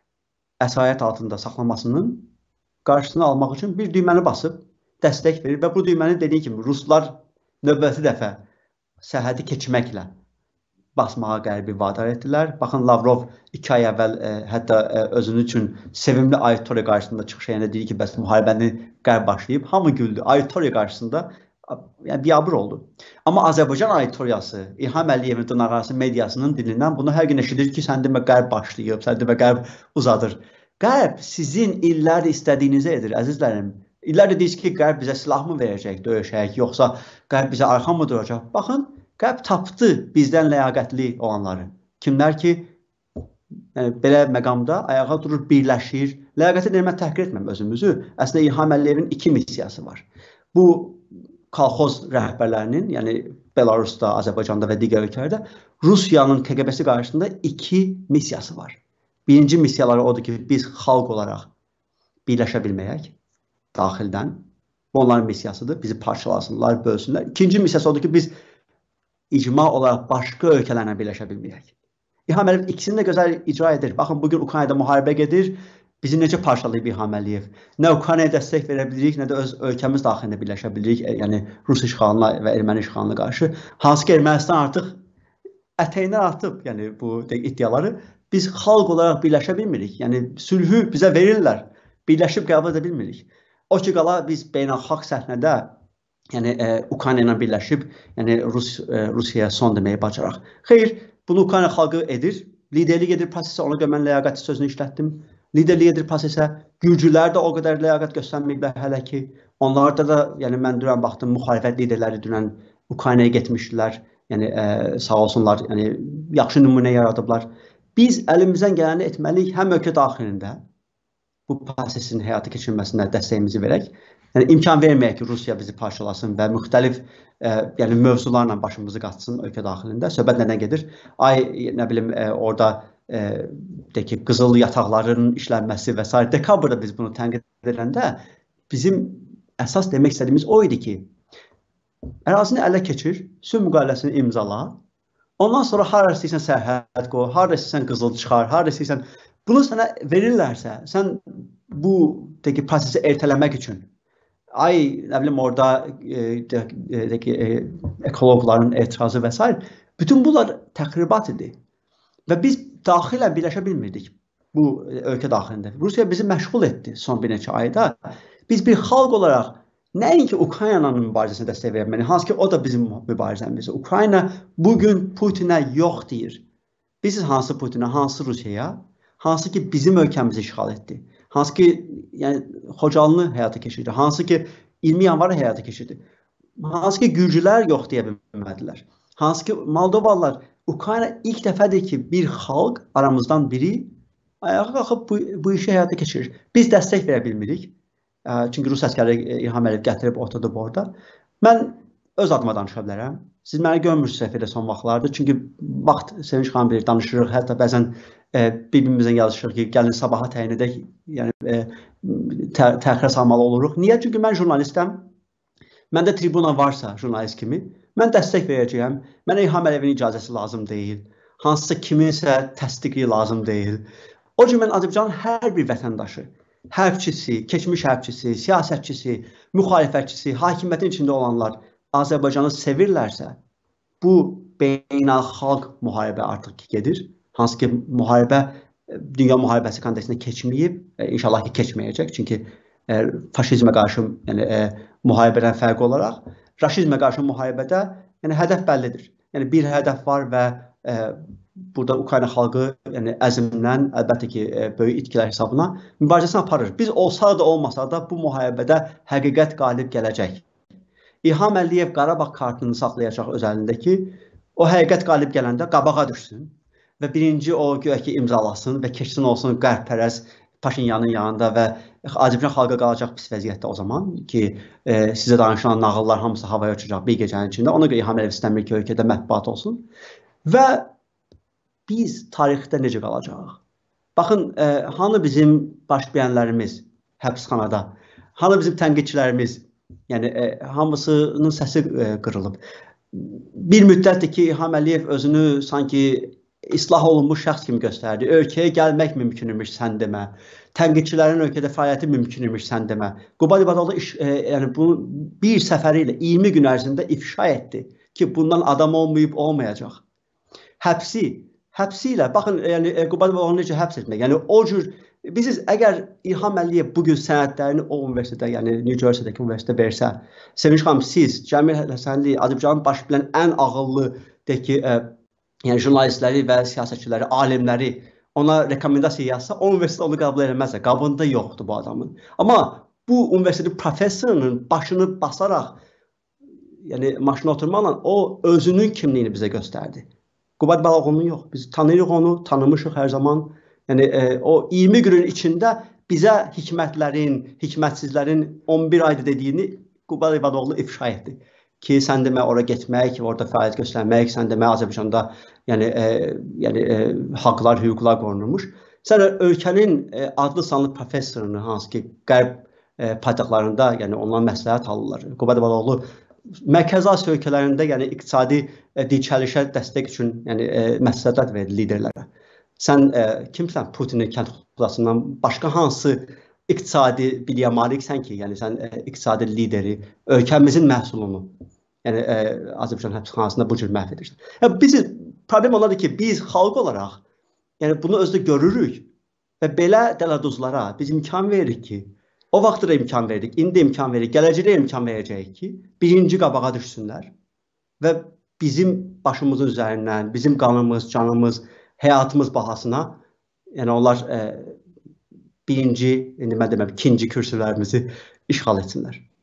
əsayət altında saxlamasının qarşısını almaq üçün bir düyməni basıb, dəstək verir və bu düyməni dediyi kimi Ruslar növbəti dəfə sərhədi keçməklə basmağa Qərbi vadar etdilər. Baxın, Lavrov iki ay əvvəl ə, hətta ə, özünün üçün sevimli auditoriya qarşısında çıxış edəndə deyir ki, bəs müharibəni Qərb başlayıb. Hamı güldü. Auditoriya qarşısında yəni biabır oldu. Amma Azərbaycan auditoriyası, İlham Əliyevin dırnaqarası mediasının dilindən bunu hər gün eşidir ki, sən demə Qərb başlayıb, sən demə Qərb uzadır. Qərb sizin illərdir istədiyinizi edir, əzizlərim. İllərdir deyir ki, Qərb bizə silah mı verəcək, döyüşək, yoxsa Qərb bizə arxan mı duracaq? Baxın, Qərb tapdı bizdən ləyaqətli olanları. Kimlər ki, yəni, belə məqamda ayağa durur, birləşir. Ləyaqəti deyil, mən təhqir etməm özümüzü. Əslində İlham Əliyevin iki missiyası var. Bu kolxoz rəhbərlərinin, yəni Belarusda, Azərbaycanda və digər ölkələrdə Rusiyanın K G B-si qarşısında iki missiyası var. Birinci missiyaları odur ki, biz xalq olaraq birləşə bilməyək daxildən. Bu onların missiyasıdır, bizi parçalasınlar, bölsünlər. İkinci missiyası odur ki, biz icma olaraq başqa ölkələrlə birləşə bilməyək. İlham Əliyev ikisini də gözəl icra edir. Baxın, bugün Ukraynada müharibə gedir. Bizi necə parçalayıb İlham Əliyev? Nə Ukraynaya dəstək verə bilirik, nə də öz ölkəmiz daxilində birləşə bilirik, yəni Rus işğalına və erməni işğalına qarşı. Hansı ki, Ermənistan artıq ətəyindən atıb, yəni bu iddiaları. Biz xalq olaraq birləşə bilmirik. Yəni sülhü bizə verirlər, birləşib qəbul edə bilmirik. O ki, qala biz beynəlxalq səhnədə, yəni e, Ukrayna ilə birləşib, yəni Rus, e, Rusiyaya son deməyi bacaraq. Xeyr, bunu Ukrayna xalqı edir, liderlik edir prosesə, ona görə mən ləyaqəti sözünü işlətdim. Liderlik edir prosesə, Gürcülər də o qədər ləyaqət göstərməyiblər hələ ki. Onlarda da, yəni mən dünən baxdım, müxalifət liderləri dünən Ukraynaya getmişdilər. Yəni e, sağ olsunlar, yəni yaxşı nümunə yaradıblar. Biz əlimizdən gələni etməliyik, həm ölkə daxilində bu prosesin həyata keçirilməsinə dəstəyimizi verək. Yəni imkan verməyək ki, Rusiya bizi parçalasın və müxtəlif e, yəni mövzularla başımızı qatsın ölkə daxilində. Söhbət nədən gedir? Ay, nə bilim, e, orada E, de ki, qızıl yataqların işlənməsi və s. Dekabrda biz bunu tənqid ediləndə bizim əsas demək istədiyimiz o idi ki, ərazini ələ keçir, sülh müqaviləsini imzala, ondan sonra hara istəyirsən sərhəd qoy, hara istəyirsən qızıl çıxar, hara istəyirsən, bunu sənə verirlərsə, sən bu de ki, prosesi ertələmək üçün, ay, nə bilim, orada e, de, de ki, e, ekologların etirazı və s. bütün bunlar təxribat idi. Və biz daxilən birləşə bilmirdik bu ölkə daxilində. Rusiya bizi məşğul etdi son bir neçə ayda. Biz bir xalq olaraq nəinki Ukraynanın mübarizəsinə dəstək verməliyik, hansı ki o da bizim mübarizəmizdir. Ukrayna bugün Putinə yox deyir. Biz hansı Putinə, hansı Rusiyaya, hansı ki bizim ölkəmizi işğal etdi, hansı ki yəni Xocalını həyata keçirdi, hansı ki iyirmi yanvarı həyata keçirdi, hansı ki Gürcülər yox deyə bilmədilər, hansı ki Moldovalılar, Ukrayna ilk dəfədir ki bir xalq aramızdan biri ayağa qalxıb bu, bu işi həyata keçirir. Biz dəstək verə bilmirik. Çünki Rus əsgərləri İlham Əliyev gətirib oturdu orada. Mən öz adıma danışa bilərəm. Siz məni görmürsünüz efirdə son vaxtlardır. Çünki vaxt Sevinç xanım bilir, danışırıq. Hətta bəzən e, bir-birimizdən yazışırıq ki, gəlin sabaha təyin edək. Yəni e, tə, təxirə salmalı oluruq. Niyə? Çünki mən jurnalistəm. Məndə tribuna varsa jurnalist kimi, mən dəstək verəcəyəm. Mənə İlham Əliyevin icazəsi lazım deyil. Hansısa kiminsə təsdiqi lazım deyil. O cür mən Azərbaycanın hər bir vətəndaşı, hərbçisi, keçmiş hərbçisi, siyasətçisi, müxalifətçisi, hakimiyyətin içində olanlar Azərbaycanı sevirlərsə, bu beynəlxalq müharibə artıq gedir. Hansı ki, müharibə dünya müharibəsi kontekstində keçməyib, inşallah ki, keçməyəcək. Çünki e, faşizmə qarşı yəni, e, müharibədən fərqi olaraq, raşizmə qarşı müharibədə yəni, hədəf bəllidir. Yəni, bir hədəf var və e, burada Ukrayna xalqı yəni, əzmdən, əlbəttə ki, e, böyük itkilər hesabına mübarizəsini aparır. Biz olsa da olmasa da bu müharibədə həqiqət qalib gələcək. İlham Əliyev Qarabağ kartını saxlayacaq öz əlində ki, o həqiqət qalib gələndə qabağa düşsün və birinci o güya ki imzalasın və keçsin olsun qərbpərəz Paşinyanın yanında və Azərbaycan xalqı qalacaq pis vəziyyətdə o zaman ki, e, sizə danışılan nağıllar hamısı havaya uçacaq bir gecənin içində. Ona görə İlham Əliyev istəmir ki, ölkədə mətbuat olsun. Və biz tarixdə necə qalacağıq? Baxın, e, hanı bizim baş bilənlərimiz həbsxanada, hanı bizim tənqidçilərimiz, yəni e, hamısının səsi e, qırılıb. Bir müddətdir ki, İlham Əliyev özünü sanki islah olunmuş şəxs kimi göstərdi. Ölkəyə gəlmək mümkün imiş, sən demə. Tənqidçilərin ölkədə fəaliyyəti mümkün imiş, sən demə. Qubad İbadoğlu iş, e, yəni bunu bir səfəri ilə iyirmi gün ərzində ifşa etdi ki, bundan adam olmayıb olmayacaq. Həbsi, həbsi ilə, baxın, yəni Qubad İbadoğlu necə həbs etmək? Yəni o cür Biz əgər İlham Əliyev bugün sənədlərini o universitetdə, yəni New Jersey-dəki universitetdə versə, Sevinç xanım, siz, Cəmil Həsənli, Azərbaycanın baş bilən ən ağıllı deki, e, yəni jurnalistləri və siyasətçiləri, alimləri ona rekomendasiya yazsa, o universitet onu qəbul edilməzsə, qabında yoxdur bu adamın. Amma bu universitetin professorunun başını basaraq, yəni maşına oturmaqla o özünün kimliyini bizə göstərdi. Qubad İbadoğlu'nun yox, biz tanıyırıq onu, tanımışıq hər zaman. Yəni e, o iyirmi günün içində bizə hikmətlərin, hikmətsizlərin on bir ayda dediyini Qubad İbadoğlu ifşa etdi. Ki sən demə ora getmək, orada fəaliyyət göstərmək, sən demə Azərbaycanda yəni, e, yəni e, haqlar, hüquqlar qorunurmuş. Sən ölkənin e, adlı sanlı professorunu, hansı ki qərb e, paytaxtlarında yəni ondan məsləhət alırlar. Qubad İbadoğlu Mərkəzi Asiya ölkələrində yəni iqtisadi e, dirçəlişə dəstək üçün yəni e, məsləhət verdi liderlərə. Sən e, kimsən Putinin kənd xudasından başqa hansı iqtisadi biliyə maliksən ki, yəni sən e, iqtisadi lideri, ölkəmizin məhsulunu, yəni e, Azərbaycan həbsxanasında bu cür məhv edirsən. Yəni, biz, problem ondadır ki, biz xalq olaraq yəni, bunu özdə görürük və belə dələduzlara biz imkan veririk ki, o vaxtda da imkan verdik, indi imkan veririk, gələcəkdə imkan verəcəyik ki, birinci qabağa düşsünlər və bizim başımızın üzərindən, bizim qanımız, canımız, həyatımız bahasına, yəni onlar e, birinci, indi mən deməm, ikinci kürsülərimizi işğal etsinlər.